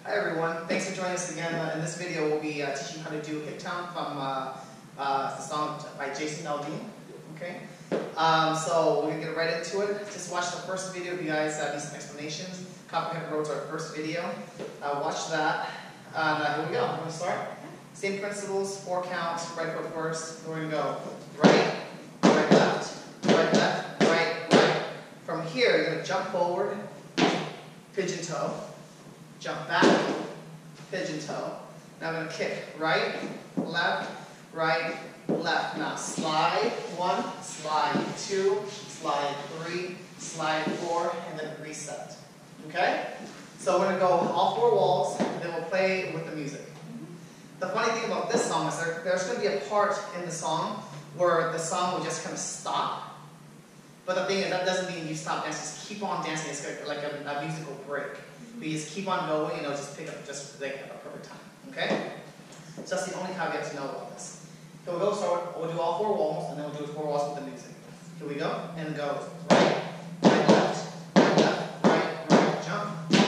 Hi everyone, thanks for joining us again. In this video we'll be teaching you how to do Hicktown from the song by Aldean. Okay? So we're going to get right into it. Just watch the first video if you guys need some explanations. Copperhead Road's our first video. Watch that. Here we go. I'm going to start. Same principles, 4 counts, right foot first. We're going to go right, right, left, right, left, right, right. From here you're going to jump forward, pigeon toe. Jump back, pigeon toe. Now I'm going to kick right, left, right, left. Now slide 1, slide 2, slide 3, slide 4, and then reset. Okay? So we're going to go all 4 walls, and then we'll play with the music. The funny thing about this song is there's going to be a part in the song where the song will just kind of stop. But the thing is, that doesn't mean you stop dancing. Just keep on dancing. It's like a musical break. But you just keep on going, just pick up just like a perfect time. Okay? So that's the only caveat to know about this. Here we go. So we'll do all 4 walls, and then we'll do 4 walls with the music. Here we go. And go right, right, left, right, right, jump.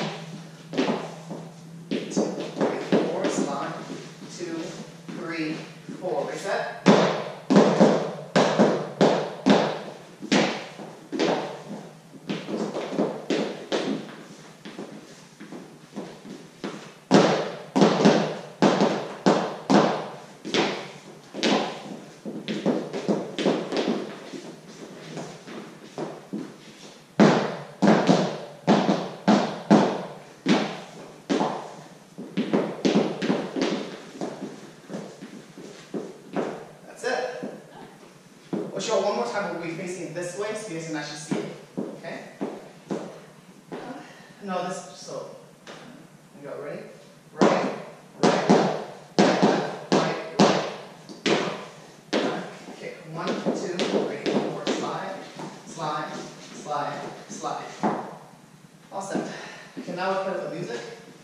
2, 3, 4, slide. 2, 3, 4. Reset. We'll show it one more time. We'll be facing this way so you guys can actually see it. Okay? No, this, so, you go, ready? Right, right, left, right, right. Okay, 1, 2, 3, 4, slide, slide, slide, slide. Awesome. Okay, now we'll play with the music.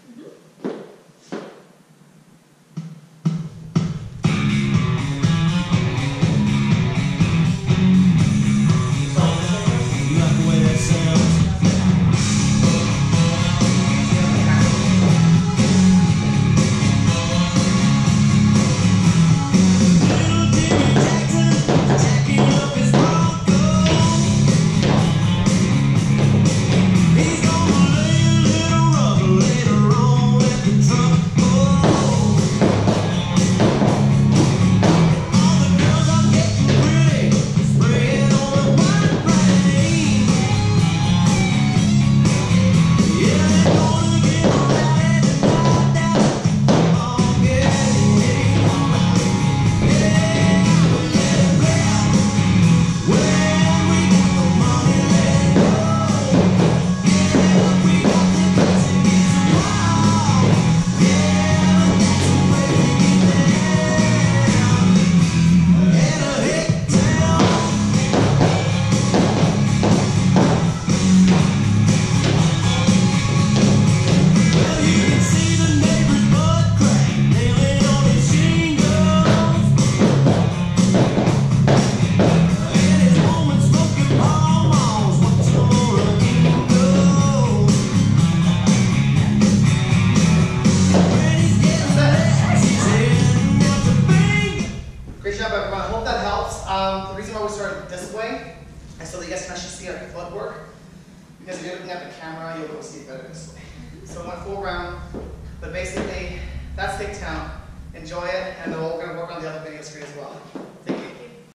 I hope that helps. The reason why we started this way is so that you guys can actually see our footwork. Because if you're looking at the camera, you'll be able to see it better this way. So I went full round, but basically, that's Hicktown. Enjoy it, and then we're going to work on the other